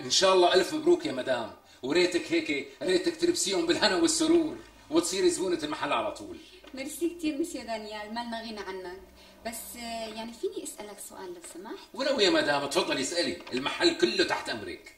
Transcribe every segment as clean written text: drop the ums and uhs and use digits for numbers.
ان شاء الله الف مبروك يا مدام، وريتك هيك ريتك تلبسيهم بالهنا والسرور وتصيري زبونة المحل على طول. ميرسي كثير مسيو دانيال، مالنا غنى عنك. بس يعني فيني اسالك سؤال لو سمحت؟ ولو يا مدام تفضلي اسالي، المحل كله تحت امرك.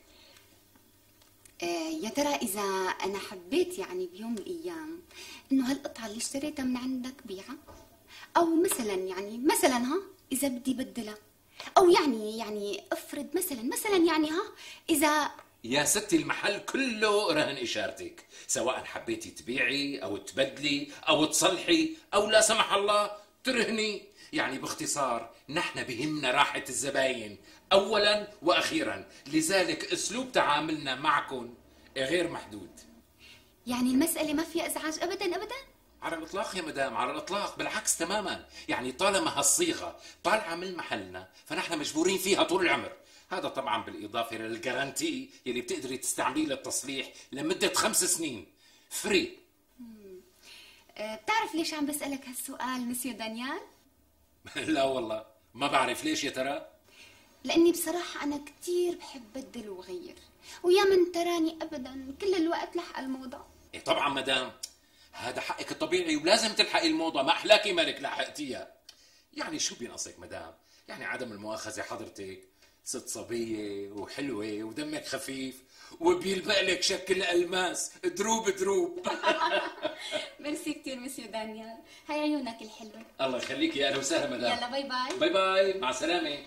يا ترى اذا انا حبيت يعني بيوم من الايام انه هالقطعه اللي اشتريتها من عندك بيعها، او مثلا اذا بدي بدلها، او يعني افرض مثلا يعني اذا يا ستي المحل كله رهن اشارتك، سواء حبيتي تبيعي او تبدلي او تصلحي او لا سمح الله ترهني. يعني باختصار نحن بهمنا راحة الزباين اولا واخيرا، لذلك اسلوب تعاملنا معكم غير محدود. يعني المساله ما فيها ازعاج ابدا ابدا؟ على الاطلاق يا مدام، على الاطلاق، بالعكس تماما. يعني طالما هالصيغه طالعه من محلنا فنحن مجبورين فيها طول العمر. هذا طبعا بالاضافه للجارانتي يلي بتقدري تستعمليه للتصليح لمده 5 سنين فري. بتعرف ليش عم بسالك هالسؤال مسيو دانيال؟ لا والله ما بعرف ليش يا ترى. لاني بصراحه انا كثير بحب بدل وغير، ويا من تراني ابدا كل الوقت لحق الموضه. إيه طبعا مدام، هذا حقك الطبيعي ولازم تلحقي الموضه، ما احلاكي مالك لحقتيها. يعني شو بينقصك مدام؟ يعني عدم المؤاخذه حضرتك ست صبيه وحلوه ودمك خفيف وبيلبق لك شكل الماس دروب دروب. ميرسي كثير مسيو دانيال، هاي عيونك الحلوه. الله يخليك، يا اهلا وسهلا مدام. يلا باي باي. باي باي، مع السلامه.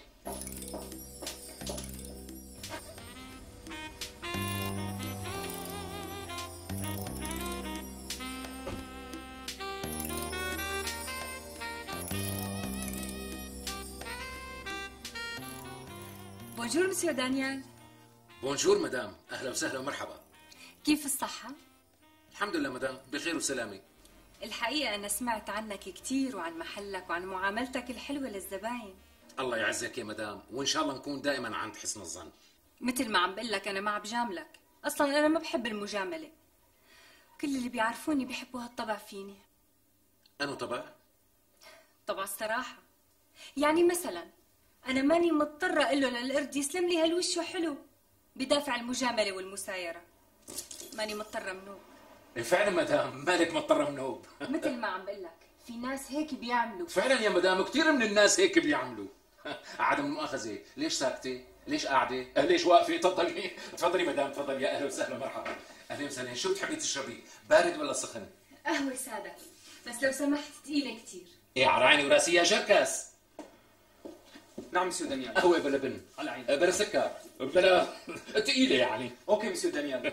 بونجور مسيو دانيال. بونجور مدام، اهلا وسهلا ومرحبا. كيف الصحة؟ الحمد لله مدام، بخير وسلامه. الحقيقة أنا سمعت عنك كتير وعن محلك وعن معاملتك الحلوة للزباين. الله يعزك يا مدام، وإن شاء الله نكون دائما عند حسن الظن. مثل ما عم بقول لك أنا ما بجاملك، أصلا أنا ما بحب المجاملة. كل اللي بيعرفوني بيحبوا هالطبع فيني. أنا طبع؟ طبع الصراحة. يعني مثلا أنا ماني مضطرة أقول له للقرد يسلم لي هالوش حلو بدافع المجاملة والمسايرة. ماني مضطرة منوب. فعلا مدام مالك مضطرة منوب. مثل ما عم بقول لك في ناس هيك بيعملوا. فعلا يا مدام كثير من الناس هيك بيعملوا. عدم المؤاخذة، ليش ساكتة؟ ليش قاعدة؟ ليش واقفة؟ تفضلي تفضلي مدام، تفضلي، يا أهلا وسهلا مرحبا. أهلا وسهلا، شو بتحبي تشربي؟ بارد ولا سخن؟ قهوة سادة بس لو سمحت ثقيلة كثير. إيه على عيني وراسي يا جركس. نعم مسيو دانيال. قهوة بلا بن؟ على عيني. بلا سكر؟ بلا ثقيلة يعني. اوكي مسيو دانيال.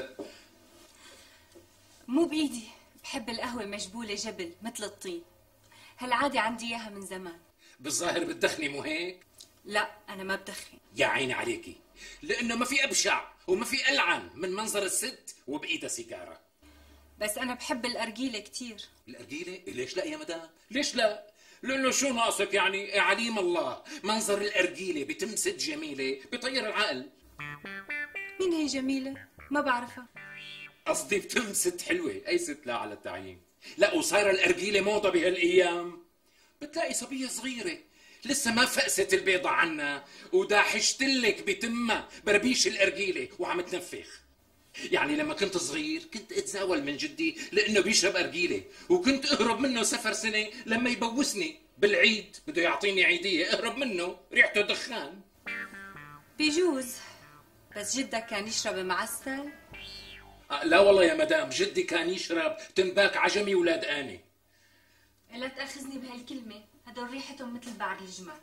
مو بإيدي، بحب القهوة مجبولة جبل مثل الطين. هالعادة عندي إياها من زمان. بالظاهر بتدخني مو هيك؟ لا أنا ما بدخن. يا عيني عليكي، لأنه ما في أبشع وما في ألعن من منظر الست وبإيدها سيجارة. بس أنا بحب الأرجيلة كتير. الأرجيلة؟ ليش لا يا مدام؟ ليش لا؟ لأنه شو ناقصك يعني؟ عليم الله منظر الأرجيلة بتمسد جميلة بطير العقل. مين هي جميلة؟ ما بعرفها. قصدي بتمسد حلوة، أي ست لا على التعيين. لا وصايرة الأرجيلة موضة بهالأيام. بتلاقي صبية صغيرة لسه ما فقست البيضة عنا وداحشتلك بتمها بربيش الأرجيلة وعم تنفخ. يعني لما كنت صغير كنت اتزاول من جدي لانه بيشرب ارجيله، وكنت اهرب منه سفر سنه لما يبوسني بالعيد بده يعطيني عيديه، اهرب منه ريحته دخان. بيجوز، بس جدك كان يشرب معسل؟ لا والله يا مدام، جدي كان يشرب تنباك عجمي ولاد اني. لا تاخذني بهالكلمه، هدول ريحتهم مثل بعر الجمال.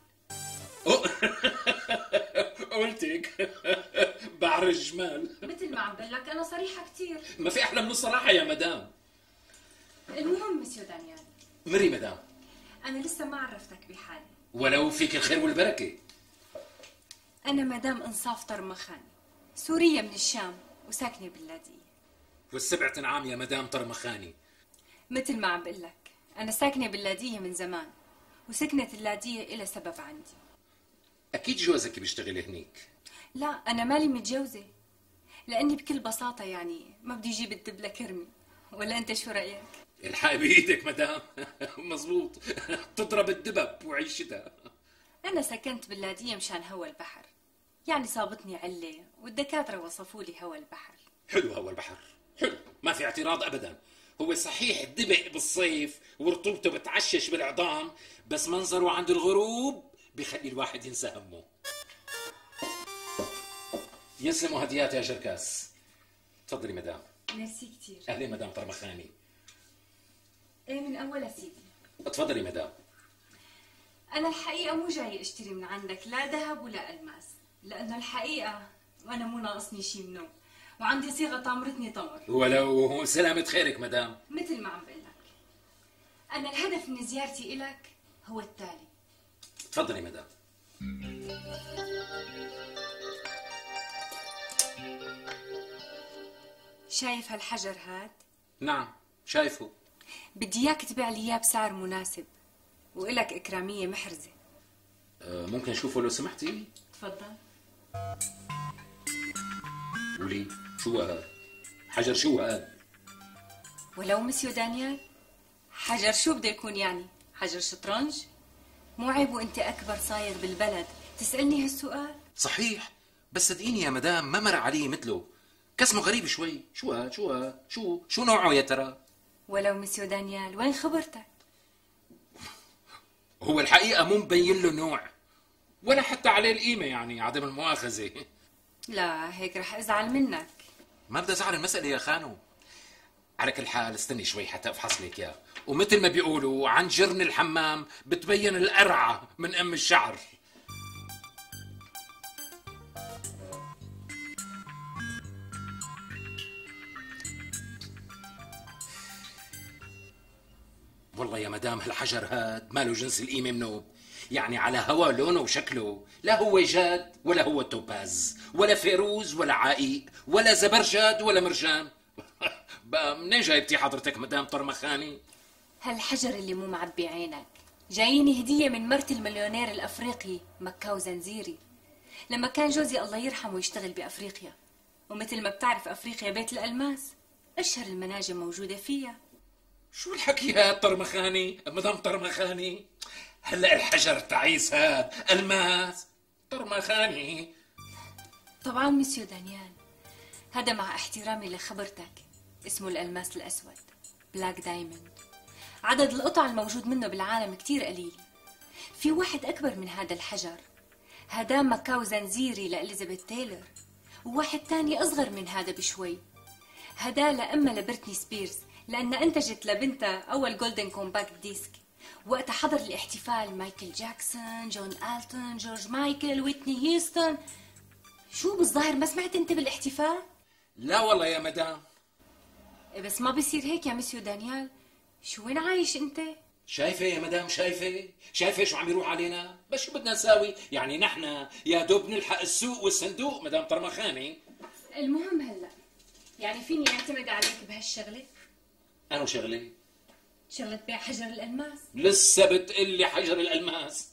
قلتك بعر الجمال. مثل ما عم بقول لك انا صريحه كثير. ما في احلى من الصراحه يا مدام. المهم مسيو دانيال، مري مدام، انا لسه ما عرفتك بحالي. ولو فيك الخير والبركه. انا مدام انصاف طرمخاني، سوريه من الشام وساكنه باللاذقيه. والسبعة عام يا مدام طرمخاني. مثل ما عم بقول لك انا ساكنه باللاذقيه من زمان، وسكنه اللاذقيه إلها سبب عندي. اكيد جوزك بيشتغل هنيك. لا أنا مالي متجوزة، لأني بكل بساطة يعني ما بدي أجيب الدب لكرمي. ولا أنت شو رأيك؟ الحق بإيدك مدام. مزبوط، تضرب الدبب وعيشتها. أنا سكنت باللاذقية مشان هوا البحر، يعني صابتني علة والدكاترة وصفوا لي هوا البحر. حلو هوا البحر، حلو، ما في اعتراض ابدا. هو صحيح الدبق بالصيف ورطوبته بتعشش بالعظام، بس منظره عند الغروب بخلي الواحد ينسى همه. يسلموا هديات يا جركاس. تفضلي مدام. ميرسي كتير. اهلين مدام طرمخاني. ايه من اول سيدي. تفضلي مدام. انا الحقيقة مو جاي اشتري من عندك لا ذهب ولا الماس، لانه الحقيقة وانا مو ناقصني شي منه، وعندي صيغة طامرتني طمر. ولو سلامة خيرك مدام. مثل ما عم بقول لك، انا الهدف من زيارتي إلك هو التالي. تفضلي مدام. شايف هالحجر هاد؟ نعم شايفه. بدي اياك تبيع لي اياه بسعر مناسب، وإلك إكرامية محرزة. ممكن اشوفه لو سمحتي؟ تفضل. قولي شو هاد؟ حجر شو هاد؟ ولو مسيو دانيال، حجر شو بده يكون يعني؟ حجر شطرنج؟ مو عيب وانت اكبر صاير بالبلد تسألني هالسؤال؟ صحيح، بس صدقيني يا مدام ما مر علي مثله. كسمه غريب شوي. شو هاد؟ شو نوعه يا ترى؟ ولو مسيو دانيال، وين خبرتك؟ هو الحقيقة مو مبين له نوع ولا حتى عليه القيمة، يعني عدم المؤاخذة. لا هيك رح ازعل منك. ما بدي ازعل المسألة يا خانو. على كل حال استني شوي حتى افحص لك اياه، ومثل ما بيقولوا عن جرن الحمام بتبين القرعة من ام الشعر. والله يا مدام هالحجر هاد ماله جنس القيمة منوب، يعني على هوا لونه وشكله لا هو جاد ولا هو توباز ولا فيروز ولا عائق ولا زبرجد ولا مرجان. بقى منين جايبتي حضرتك مدام طرمخاني؟ هالحجر اللي مو معبي عينك جاييني هدية من مرت المليونير الأفريقي مكاو زنزيري، لما كان جوزي الله يرحمه يشتغل بأفريقيا، ومثل ما بتعرف أفريقيا بيت الألماس، أشهر المناجم موجودة فيها. شو الحكي هاد طرمخاني مدام طرمخاني؟ هلا الحجر التعيس هاد الماس طرمخاني. طبعا مسيو دانيال، هذا مع احترامي لخبرتك اسمه الألماس الأسود، بلاك دايموند. عدد القطع الموجود منه بالعالم كتير قليل. في واحد أكبر من هذا الحجر، هذا مكاو زنزيري لإليزابيث تايلور، وواحد تاني أصغر من هذا بشوي، هذا لأمها لبرتني سبيرز، لأنها أنتجت لبنتها أول جولدن كومباكت ديسك. وقتها حضر الاحتفال مايكل جاكسون، جون آلتون، جورج مايكل، ويتني هيوستن. شو بالظاهر ما سمعت أنت بالاحتفال؟ لا والله يا مدام. بس ما بيصير هيك يا مسيو دانيال، شو وين عايش أنت؟ شايفة يا مدام، شايفة شو عم يروح علينا؟ بس شو بدنا نساوي؟ يعني نحن يا دوب نلحق السوق والصندوق مدام طرمخاني. المهم هلا يعني فيني اعتمد عليك بهالشغلة؟ أنا شغلي؟ شغلة بيع حجر الألماس؟ لسه بتقلي حجر الألماس؟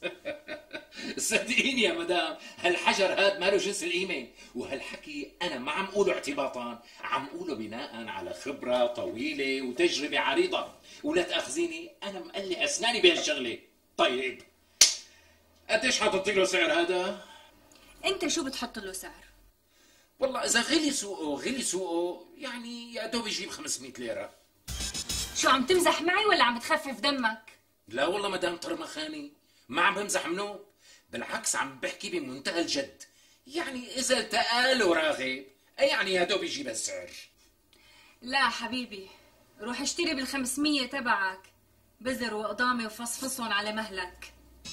صدقيني يا مدام هالحجر هاد ماله جنس القيمة، وهالحكي أنا ما عم قوله اعتباطا، عم قوله بناء على خبرة طويلة وتجربة عريضة، ولا تأخذيني أنا مقلي أسناني بهالشغلة. طيب قديش حاطط له سعر هذا؟ أنت شو بتحط له سعر؟ والله إذا غلي سوقه يعني يا دوب يجيب 500 ليرة. شو عم تمزح معي ولا عم تخفف دمك؟ لا والله مدام طرمخاني ما عم بمزح منه، بالعكس عم بحكي بمنتهى الجد. يعني إذا التقى له راغب يعني يا دوب يجيب السعر. لا حبيبي، روح اشتري بال500 تبعك بزر وقضامي وفصفصهم على مهلك.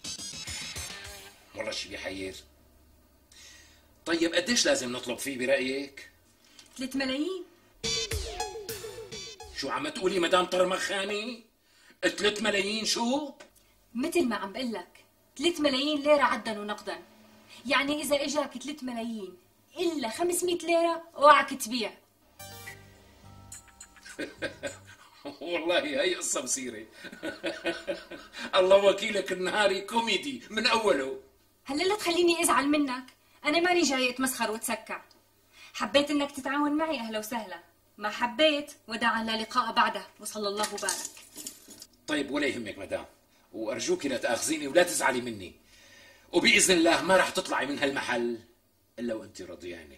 والله شي بيحير. طيب قديش لازم نطلب فيه برأيك؟ 3 ملايين. شو عم تقولي مدام طرمخاني؟ 3 ملايين شو؟ مثل ما عم بقلك 3 ملايين ليرة عدا ونقدا. يعني إذا إجاك 3 ملايين إلا 500 ليرة اوعك تبيع. والله هي قصة بصيرة. الله وكيلك النهاري كوميدي من أوله. هلا لا تخليني أزعل منك، أنا ماني جاي أتمسخر وتسكع. حبيت إنك تتعاون معي أهلا وسهلا، ما حبيت وداعا لا لقاء بعده وصلى الله وبارك. طيب ولا يهمك مدام، وأرجوك لا تأخذيني ولا تزعلي مني، وبإذن الله ما رح تطلعي من هالمحل الا وانت رضيانه.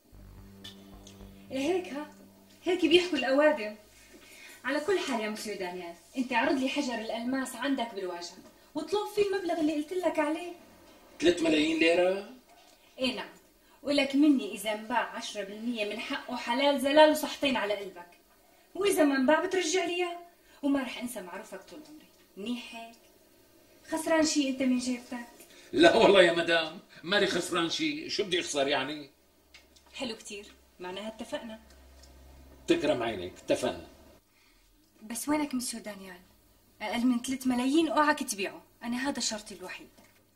هيك ها، هيك بيحكوا الأوادم. على كل حال يا مسيو دانيال، انت عرض لي حجر الألماس عندك بالواجهة واطلب فيه المبلغ اللي قلت لك عليه. 3 ملايين ليرة؟ ايه نعم، ولك مني إذا انباع 10% من حقه حلال زلال وصحتين على قلبك، وإذا ما انباع بترجع لي إياه، وما رح أنسى معروفك طول عمري. منيح هيك؟ خسران شي أنت من جيبتك؟ لا والله يا مدام، ماني خسران شيء، شو بدي اخسر يعني؟ حلو كتير، معناها اتفقنا. تكرم عينك، اتفقنا. بس وينك مسيو دانيال؟ أقل من 3 ملايين اوعك تبيعه، أنا هذا شرطي الوحيد.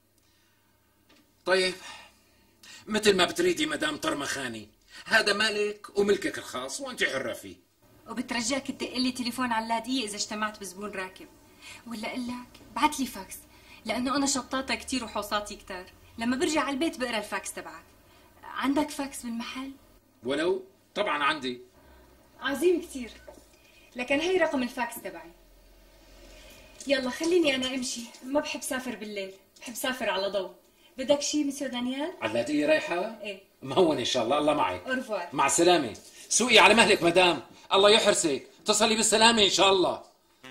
طيب مثل ما بتريدي مدام طرمخاني، هذا مالك وملكك الخاص وانت حرة فيه. وبترجاك تدق لي تليفون على اللادية إذا اجتمعت بزبون راكب، ولا أقول لك بعت لي فاكس، لأنه أنا شطاطة كتير وحوصاتي كتار، لما برجع على البيت بقرا الفاكس تبعك. عندك فاكس بالمحل؟ ولو طبعا عندي. عظيم كتير، لكن هي رقم الفاكس تبعي. يلا خليني أنا أمشي، ما بحب سافر بالليل، بحب سافر على ضوء. بدك شي مسيو دانيال؟ علاتية رايحة؟ إيه. مهون ان شاء الله، الله معك. أورفوار. مع السلامة. سوقي على مهلك مدام، الله يحرسك، تصلي بالسلامة ان شاء الله.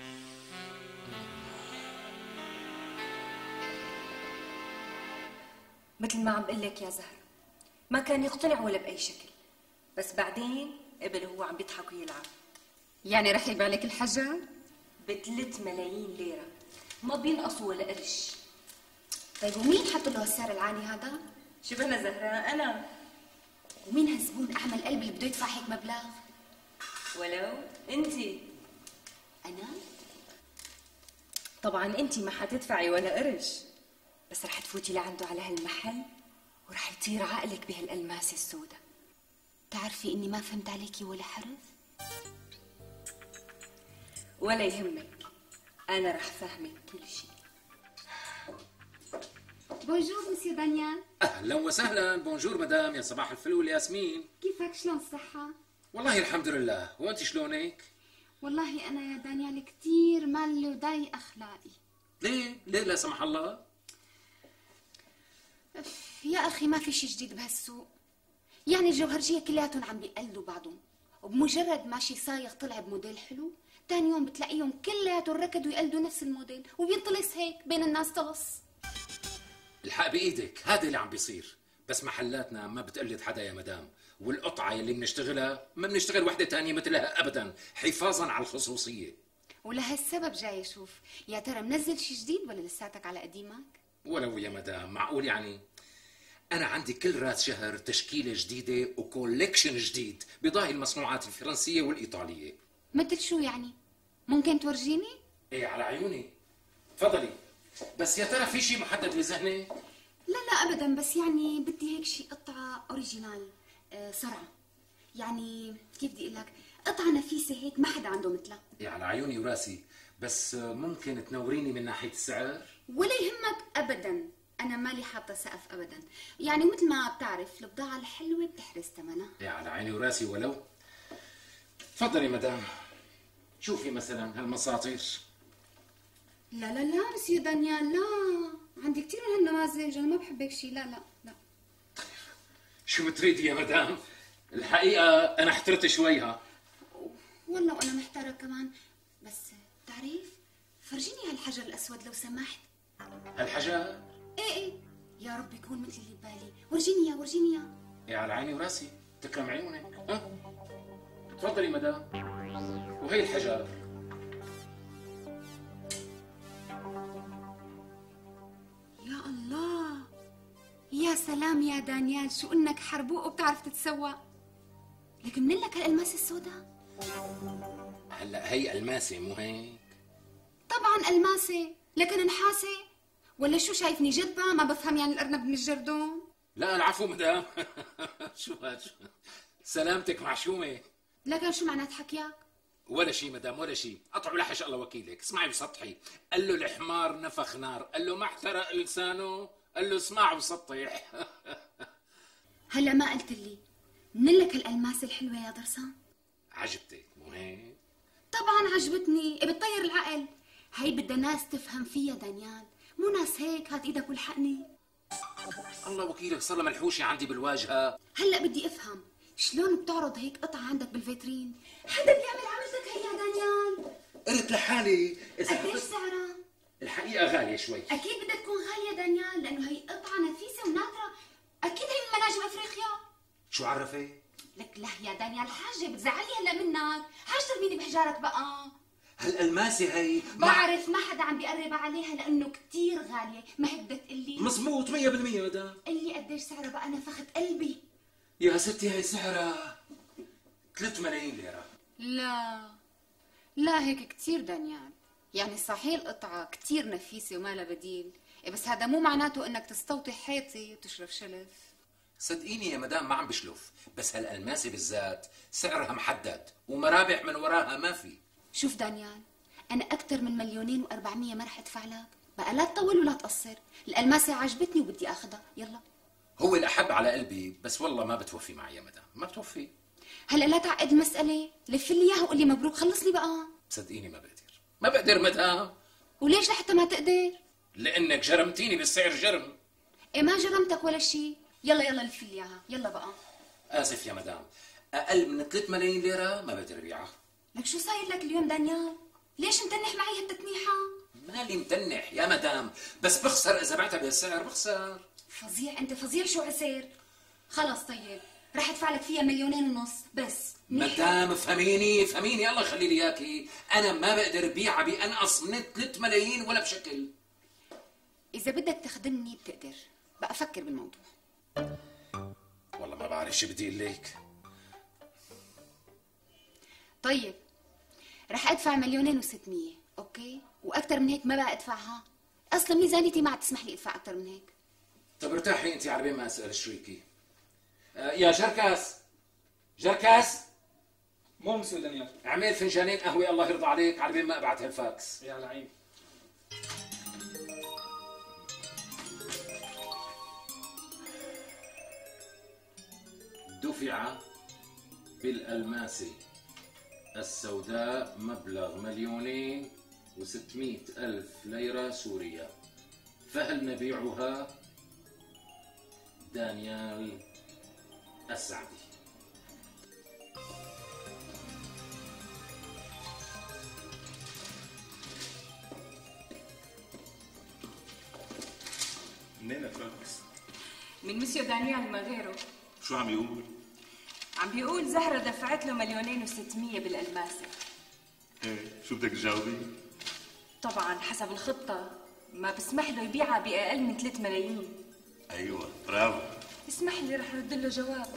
مثل ما عم بقول لك يا زهرة، ما كان يقتنع ولا بأي شكل، بس بعدين قبل هو عم بيضحك ويلعب. يعني رح يبيع لك الحجر؟ ب3 ملايين ليرة، ما بينقصوا ولا قرش. طيب ومين حط له هالسعر العالي هذا؟ شبهنا زهرة أنا. ومين هالزبون أعمى القلب اللي بده يدفع هيك مبلغ؟ ولو أنتي. أنا؟ طبعا أنتي ما حتدفعي ولا قرش، بس رح تفوتي لعنده على هالمحل ورح يطير عقلك بهالألماس السوداء. تعرفي إني ما فهمت عليكي ولا حرف؟ ولا يهمك، أنا رح فهمك كل شيء. بونجور مسيو دانيال. اهلا وسهلا. بونجور مدام، يا صباح الفل والياسمين. كيفك؟ شلون الصحة؟ والله الحمد لله، وانت شلونك؟ والله أنا يا دانيال كتير مالي وضايق أخلاقي. ليه لا سمح الله؟ يا أخي ما في شي جديد بهالسوق، يعني الجوهرجية كلياتهم عم بيقلدوا بعضهم، وبمجرد ما شي صايغ طلع بموديل حلو، تاني يوم بتلاقيهم كلياتهم ركضوا يقلدوا نفس الموديل وبينطلس هيك بين الناس طلس. الحق بايدك، هذا اللي عم بيصير، بس محلاتنا ما بتقلد حدا يا مدام، والقطعة اللي بنشتغلها ما بنشتغل وحدة تانية مثلها ابدا، حفاظا على الخصوصية. ولهالسبب جاي اشوف يا ترى منزل شي جديد ولا لساتك على قديمك؟ ولو يا مدام، معقول يعني؟ أنا عندي كل راس شهر تشكيلة جديدة وكوليكشن جديد بضاهي المصنوعات الفرنسية والإيطالية. مثل شو يعني؟ ممكن تورجيني؟ إيه على عيوني، تفضلي. بس يا ترى في شيء محدد بذهنك؟ لا أبدا، بس يعني بدي هيك شي قطعة أوريجينال، صرعة، يعني كيف بدي أقول لك، قطعة نفيسة هيك ما حدا عنده مثلها. إيه على عيوني وراسي، بس ممكن تنوريني من ناحية السعر؟ ولا يهمك أبدا، أنا مالي حاطة سقف أبدا، يعني مثل ما بتعرف البضاعة الحلوة بتحرز ثمنها. إيه على عيني وراسي. ولو تفضلي مدام، شوفي مثلا هالمساطير. لا مسيو دانيال، لا، عندي كثير من هالنماذج، أنا ما بحب هيك شيء، لا. شو بتريدي يا مدام؟ الحقيقة أنا احترت شوي ها. والله وأنا محتارة كمان، بس تعرف فرجيني هالحجر الأسود لو سمحت. هالحجر؟ إيه يا رب يكون مثل اللي ببالي، ورجيني إياه. إيه على عيني وراسي، تكرم عيونك. ها تفضلي مدام، وهي الحجر. يا الله، يا سلام يا دانيال، شو انك حربوق وبتعرف تتسوق. لك منين لك هالالماس السوداء؟ هلا هي الماسه مو هيك؟ طبعا الماسه، لكن نحاسه ولا شو؟ شايفني جدبه ما بفهم يعني الارنب من الجردون؟ لا العفو مدام. شو هاد؟ سلامتك معشومه. لكن شو معنات حكيك؟ ولا شيء مدام ولا شيء، قطع ولحش الله وكيلك. اسمعي بسطحي، قال له الحمار نفخ نار، قال له ما احترق لسانه، قال له اسمع وسطح. هلا ما قلت لي منين لك هالالماس الحلوه يا درسان؟ عجبتك مو هيك؟ طبعا عجبتني، بتطير العقل. هي بدها ناس تفهم فيها دانيال، مو ناس هيك هات ايدك والحقني. الله وكيلك صار لها ملحوشة عندي بالواجهة. هلا بدي افهم شلون بتعرض هيك قطعة عندك بالفيترين؟ حدا بيعمل عملتك هي يا دانيال؟ قلت لحالي إذا قديش سعرها؟ الحقيقة غالية شوي. اكيد بدها تكون غالية دانيال لانه هي قطعة نفيسة ونادرة، اكيد هي من مناجم افريقيا. شو عرفي؟ لك لا يا دانيال، حاجة بتزعلي هلا منك، حاجة ترميني بحجارك بقى. هالألماسة هي بعرف ما حدا عم بيقرب عليها لانه كتير غالية، ما هي بدها تقلي؟ مزبوط 100% مدام. قلي قديش سعرها بقى، نفخت قلبي. يا ستي هي سعرها 3 ملايين ليرة. لا هيك كتير دانيال، يعني صحيح القطعة كتير نفيسة وما لها بديل، بس هذا مو معناته انك تستوطي حيطي وتشرب شلف. صدقيني يا مدام ما عم بشلف، بس هالألماسة بالذات سعرها محدد ومرابح من وراها ما في. شوف دانيال، انا اكثر من 2,400,000 ما رح ادفع لك، بقى لا تطول ولا تقصر، الألماسة عجبتني وبدي اخذها، يلا. هو الأحب على قلبي، بس والله ما بتوفي معي يا مدام، ما بتوفي. هلا لا تعقد المسألة، لف لي اياها وقول لي مبروك، خلصني بقى. صدقيني ما بقدر مدام. وليش لحتى ما تقدر؟ لأنك جرمتيني بالسعر جرم. إيه ما جرمتك ولا شيء، يلا لف لي اياها، يلا بقى. آسف يا مدام، أقل من 3 ملايين ليرة ما بقدر أبيعها. لك شو صاير لك اليوم دانيال؟ ليش متنح معي هالتتنيحة؟ مالي متنح يا مدام، بس بخسر إذا بعتها بهالسعر، بخسر. فظيع انت، فظيع. شو عسير؟ خلص طيب، رح ادفع لك فيها 2,500,000 بس. مدام افهميني الله يخلي لي اياكي، انا ما بقدر بيعها بانقص من 3 ملايين ولا بشكل. اذا بدك تخدمني بتقدر، بقى افكر بالموضوع. والله ما بعرف شو بدي اقول لك. طيب رح ادفع 2,600,000، اوكي؟ واكثر من هيك ما بقى ادفعها، اصلا ميزانيتي ما عاد تسمح لي ادفع اكثر من هيك. طب ارتاحي انت على بين ما اسال شريكي. يا جركاس مو مسيو دانيال. اعمل فنجانين قهوه الله يرضى عليك على بين ما ابعت هالفاكس. يا لعيب. دفع بالألماسة السوداء مبلغ 2,600,000 ليرة سورية، فهل نبيعها؟ دانيال السعدي. منين الفاكس؟ من مسيو دانيال ما غيره. شو عم يقول؟ عم بيقول زهرة دفعت له 2,600,000 بالألماسة. ايه شو بدك تجاوبي؟ طبعا حسب الخطة ما بسمح له يبيعها بأقل من 3 ملايين. ايوه برافو. اسمح لي رح رد له جواب.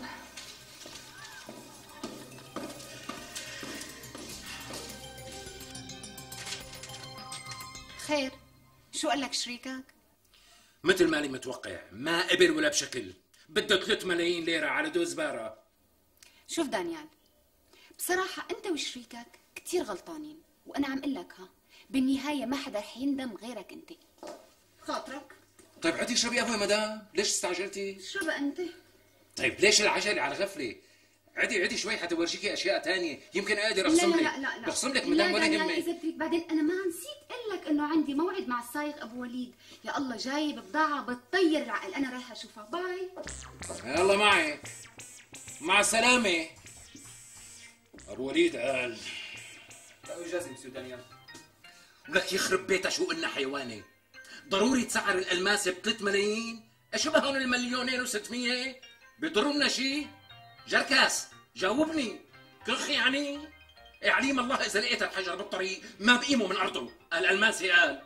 خير، شو قال لك شريكك؟ مثل مالي متوقع، ما قبل ولا بشكل، بده 3 ملايين ليرة على دوز بارة. شوف دانيال، بصراحة أنت وشريكك كتير غلطانين، وأنا عم قل لك بالنهاية ما حدا رح يندم غيرك أنت. خاطرك؟ طيب عدي اشربي قهوة مدام، ليش استعجلتي؟ اشربها أنت. طيب ليش العجلة على غفلة؟ عدي شوي حتى ورجيكي اشياء تانية، يمكن اقدر اخصم لك. لا بخصم لك مدام ولا يهمك. إذا بدك بعدين أنا ما نسيت أقول لك إنه عندي موعد مع السايق أبو وليد، يا الله جايب بضاعة بتطير العقل، أنا رايحة أشوفها، باي. يلا معي، مع السلامة. أبو وليد قال اجازه مسيو دانيال. ولك يخرب بيتها شو قلنا حيواني، ضروري تسعر الألماسة ب3 ملايين؟ اشبههم 2,600,000 بيضروا شي؟ جركاس جاوبني، كخ يعني؟ عليم الله إذا لقيت الحجر بالطريق ما بقيمه من أرضه، الألماسي قال.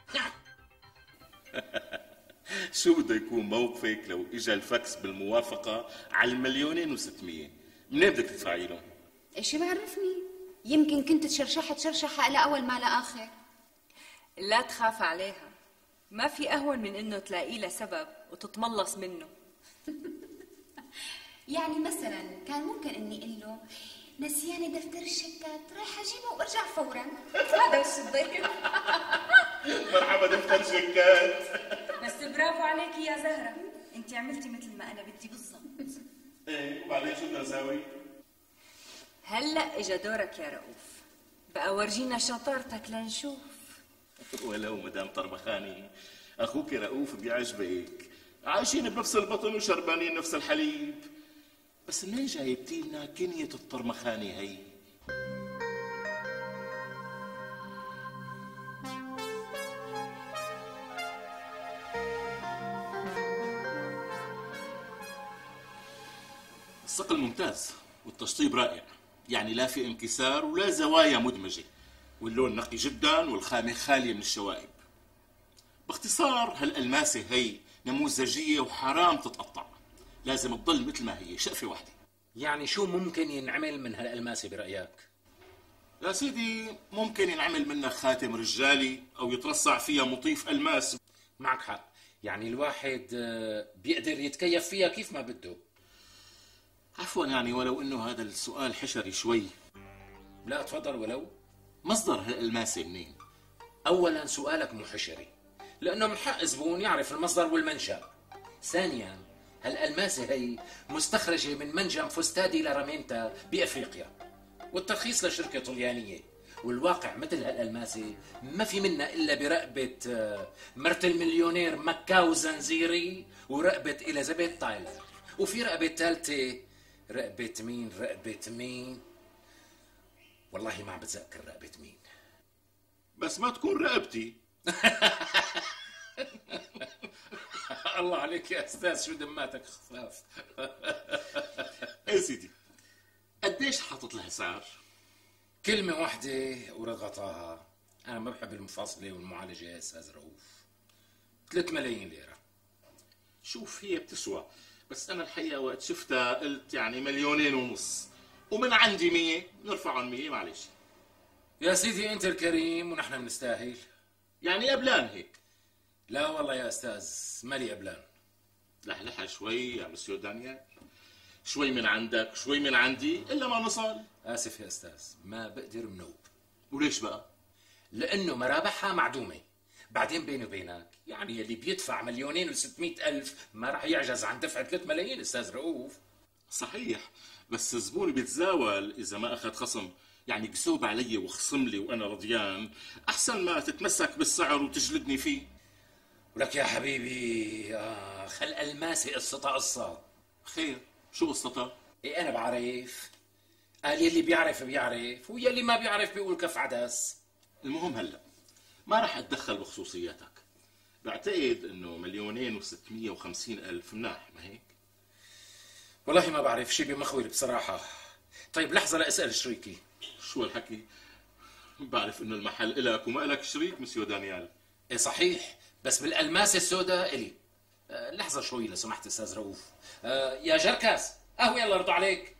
شو بده يكون موقفك لو اجى الفاكس بالموافقة على 2,600,000؟ منين بدك تدفعي له؟ إيش بعرفني؟ يمكن كنت تشرشحها إلى أول ما لآخر. لا تخاف عليها، ما في أهون من إنه تلاقي له سبب وتتملص منه. يعني مثلا كان ممكن إني أقول له نسياني دفتر الشيكات، رايحة أجيبه وأرجع فورا. هذا وش الضيف. مرحبا دفتر شيكات. بس برافو عليكي يا زهرة، انت عملتي مثل ما أنا بدي بالضبط. ايه وبعدين شو بدنا نساوي؟ هلأ إجا دورك يا رؤوف، بقى ورجينا شطارتك لنشوف. ولو مدام طربخاني اخوك رؤوف بيعجبك، عايشين بنفس البطن وشربانين نفس الحليب. بس منين جايبتي لنا كنية الطرمخانة هي؟ الصقل ممتاز والتشطيب رائع، يعني لا في انكسار ولا زوايا مدمجة، واللون نقي جدا والخامة خالية من الشوائب. باختصار هالألماسة هي نموذجية وحرام تتقطع، لازم تضل مثل ما هي شقفة واحدة. يعني شو ممكن ينعمل من هالألماسة برأيك؟ يا سيدي ممكن ينعمل منها خاتم رجالي أو يترصع فيها مطيف ألماس. معك حق، يعني الواحد بيقدر يتكيف فيها كيف ما بده. عفوا يعني ولو انه هذا السؤال حشري شوي. لا تفضل. ولو مصدر هالألماسة منين؟ أولا سؤالك مو حشري، لأنه من حق زبون يعرف المصدر والمنشأ. ثانيا هالألماسة هي مستخرجة من منجم فستادي لارامينتا بأفريقيا، والترخيص لشركة طليانية. والواقع مثل هالألماسة ما في منها إلا برقبة مرت المليونير مكاو زنزيري، ورقبة إليزابيث تايلر، وفي رقبة ثالثة. رقبة مين؟ والله ما عم بتذكر رقبة مين. بس ما تكون رقبتي. الله عليك يا أستاذ، شو دماتك خفاف. يا سيدي قديش حاطط لها سعر؟ كلمة واحدة ورد غطاها. أنا ما بحب المفاصلة والمعالجة يا أستاذ رؤوف. 3 ملايين ليرة. شوف هي بتسوى، بس أنا الحقيقة وقت شفتها قلت يعني 2.5 مليون، ومن عندي 100 نرفعهم 100 معلش. يا سيدي أنت الكريم ونحن بنستاهل. يعني قبلان هيك؟ لا والله يا أستاذ مالي قبلان. لحلحها شوي يا مسيو دانيال، شوي من عندك شوي من عندي إلا ما نصل. آسف يا أستاذ ما بقدر منوب. وليش بقى؟ لأنه مرابحها معدومة. بعدين بيني وبينك يعني اللي بيدفع 2,600,000 ما راح يعجز عن دفع 3 ملايين أستاذ رؤوف. صحيح، بس الزبون بيتزاول إذا ما أخذ خصم. يعني قسوب علي وخصم لي وأنا رضيان أحسن ما تتمسك بالسعر وتجلدني فيه. ولك يا حبيبي خل ألماسي قصتها قصة. خير شو قصتها؟ إيه أنا بعرف. قال يلي بيعرف ويلي ما بيعرف بيقول كف عدس. المهم هلأ ما راح أتدخل بخصوصياتك. بعتقد إنه 2,650,000 مناح، ما هيك؟ والله ما بعرف، شي بمخول بصراحة. طيب لحظة لأسأل شريكي. شو هالحكي؟ بعرف إنه المحل إلك وما إلك شريك مسيو دانيال. إيه صحيح، بس بالألماس السوداء إلي. لحظة شوي لو سمحت أستاذ رؤوف. يا جركاس قهوة يلا رضوا عليك.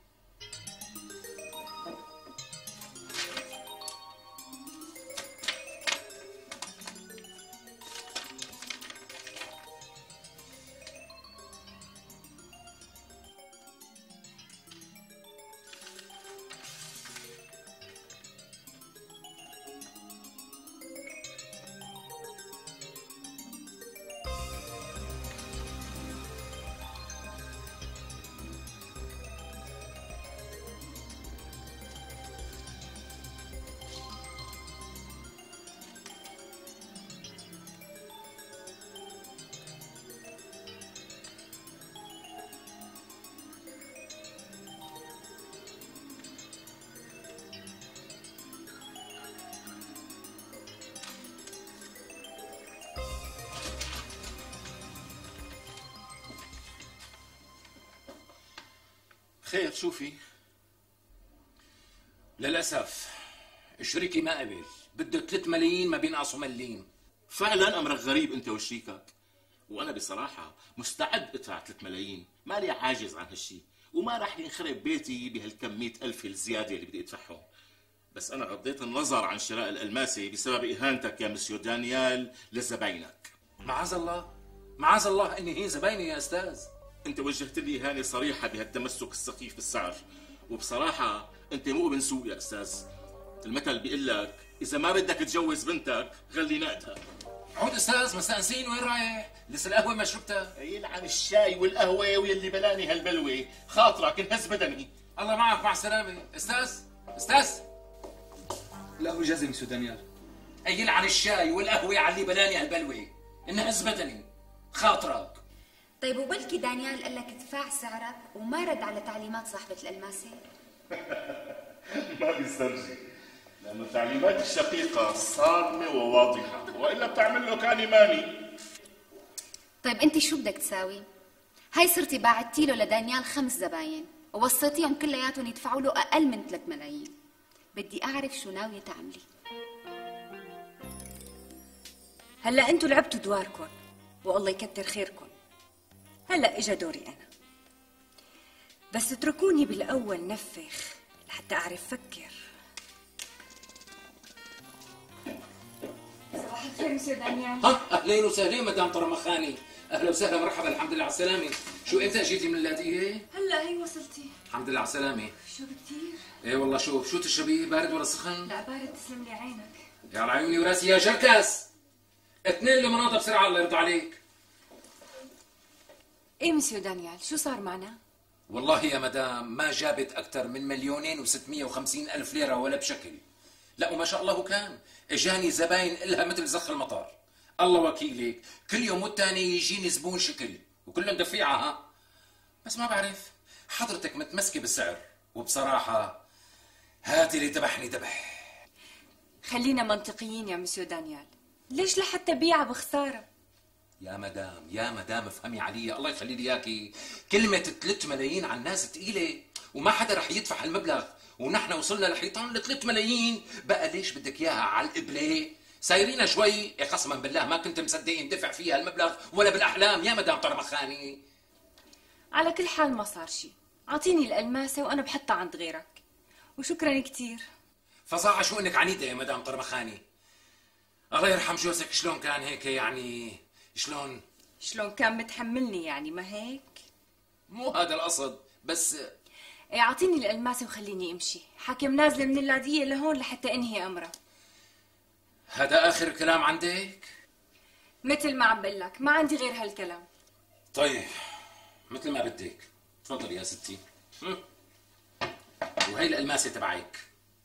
خير شو في؟ للأسف شريكي ما قبل، بده 3 ملايين ما بينقصوا مليم. فعلا أمرك غريب أنت وشريكك، وأنا بصراحة مستعد أدفع 3 ملايين، مالي عاجز عن هالشي، وما راح ينخرب بيتي بهالكم 100,000 الزيادة اللي بدي أدفعهم. بس أنا غضيت النظر عن شراء الألماسي بسبب إهانتك يا مسيو دانيال لزباينك. معاذ الله إني هي زبايني يا أستاذ. أنت وجهت لي إهانة صريحة بهالتمسك السخيف بالسعر، وبصراحة أنت مو ابن سوق يا أستاذ. المثل بيقول لك إذا ما بدك تجوز بنتك غلي نقدها. عود أستاذ مستأنسين، وين رايح؟ لسه القهوة ما شربتها؟ يلعن الشاي والقهوة واللي بلاني هالبلوة، خاطرك انهز بدني. الله معك، مع السلامة. أستاذ لا إجازة مسيو دانيال. أي يلعن الشاي والقهوة على اللي بلاني هالبلوة، انهز بدني خاطرك. طيب وبلكي دانيال قال لك ادفع سعرك وما رد على تعليمات صاحبة الألماسة؟ ما بيسترجي، لأنه تعليمات الشقيقة صارمة وواضحة، وإلا بتعمل له كاني ماني. طيب انت شو بدك تساوي؟ هاي صرتي باعتي له لدانيال 5 زباين ووصيتيهم كلياتهم يدفعوا له أقل من 3 ملايين. بدي أعرف شو ناوية تعملي. هلا انتوا لعبتوا دواركم والله يكتر خيركم. هلا اجا دوري انا، بس اتركوني بالاول نفخ لحتى اعرف فكر. صباح الخير مسيو دانيال. اهلين وسهلين مدام طرمخاني، اهلا وسهلا مرحبا، الحمد لله على السلامه. شو امتى جيتي من اللاذقيه؟ هلا هي وصلتي. الحمد لله على السلامه. شو كتير؟ ايه والله شو تشربي، بارد ولا سخن؟ لا بارد تسلم لي عينك. يا على عيوني وراسي يا جركاس. 2 ليموناده بسرعه الله يرضى عليك. ايه مسيو دانيال شو صار معنا؟ والله يا مدام ما جابت اكثر من 2,650,000 ليره ولا بشكل. لا وما شاء الله كان اجاني زباين الها مثل زخ المطار. الله وكيلك كل يوم والتاني يجيني زبون شكل وكلهم دفيعه ها. بس ما بعرف حضرتك متمسكه بالسعر، وبصراحه هاتي اللي ذبحني ذبح. خلينا منطقيين يا مسيو دانيال، ليش لحتى بيعها بخساره؟ يا مدام افهمي علي الله يخلي لي اياكي، كلمة 3 ملايين على الناس تقيلة وما حدا رح يدفع هالمبلغ، ونحن وصلنا لحيطان ل 3 ملايين، بقى ليش بدك اياها على القبلة؟ سايرين شوي، قسما بالله ما كنت مصدق يندفع فيها المبلغ ولا بالاحلام يا مدام طرمخاني. على كل حال ما صار شيء، اعطيني الألماسة وانا بحطها عند غيرك، وشكرا كثير. فصاحة شو انك عنيدة يا مدام طرمخاني. الله يرحم جوزك شلون كان هيك يعني شلون كان متحملني يعني ما هيك؟ مو هذا القصد بس ايه اعطيني الألماسة وخليني امشي، حاكم نازلة من اللاذقية لهون لحتى انهي امرها. هذا اخر كلام عندك؟ مثل ما عم بقول لك ما عندي غير هالكلام. طيب مثل ما بدك، تفضلي يا ستي. وهي الألماسة تبعك.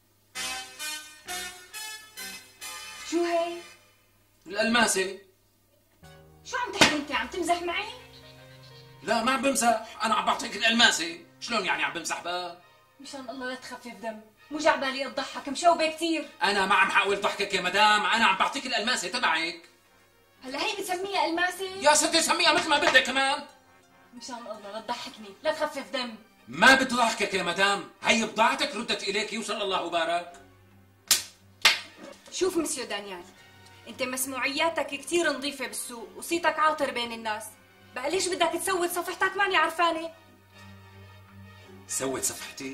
شو هي؟ الألماسة. شو عم تحكي انت؟ عم تمزح معي؟ لا ما عم بمزح، أنا عم بعطيك الألماسة. شلون يعني عم بمزح بقى؟ مشان الله لا تخفف دم، مو جعبالي اضحك، مشوبة كثير. أنا ما عم حاول ضحكك يا مدام، أنا عم بعطيك الألماسة تبعك. هلا هي بتسميها ألماسة؟ يا ستي سميها مثل ما بدك كمان. مشان الله لا تضحكني، لا تخفف دم. ما بدي ضحكك يا مدام، هي بضاعتك ردت إليك يوصل الله وبارك. شوف مسيو دانيال، انت مسموعياتك كثير نظيفة بالسوق وصيتك عاطر بين الناس، بقى ليش بدك تسود صفحتك ماني عرفانة؟ سوت صفحتي؟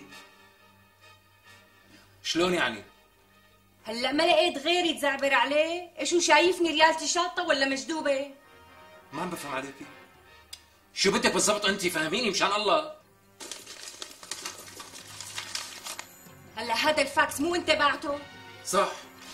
شلون يعني؟ هلا ما لقيت غيري تزعبر عليه؟ شو شايفني ريالتي شاطة ولا مجدوبة؟ ما عم بفهم عليكي. شو بدك بالضبط انت؟ فهميني مشان الله. هلا هذا الفاكس مو انت بعته؟ صح.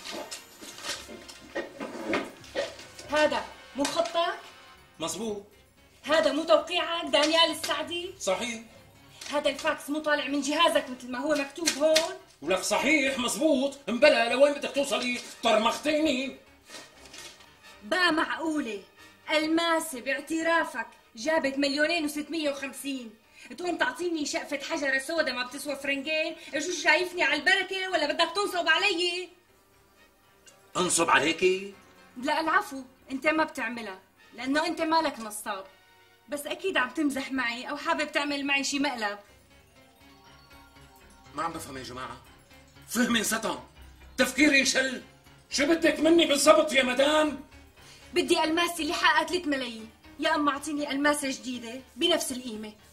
هذا مو خطك؟ مزبوط. هذا مو توقيعك دانيال السعدي؟ صحيح. هذا الفاكس مو طالع من جهازك مثل ما هو مكتوب هون؟ ولك صحيح مزبوط، مبلا لوين بدك توصلي؟ طرمختيني. بقى معقولة ألماسة باعترافك جابت 2,650,000 تقوم تعطيني شقفة حجرة سودا ما بتسوى فرنجين؟ شو شايفني على البركة ولا بدك تنصب علي؟ انصب عليكي؟ لا العفو، انت ما بتعملها لأنه انت مالك نصاب، بس أكيد عم تمزح معي أو حابب تعمل معي شي مقلب. ما عم بفهم يا جماعة، فهمي انسطم، تفكيري انشل. شو بدك مني بالضبط يا مدام؟ بدي ألماسي اللي حقها 3 ملايين، يا أما أعطيني ألماسة جديدة بنفس القيمة.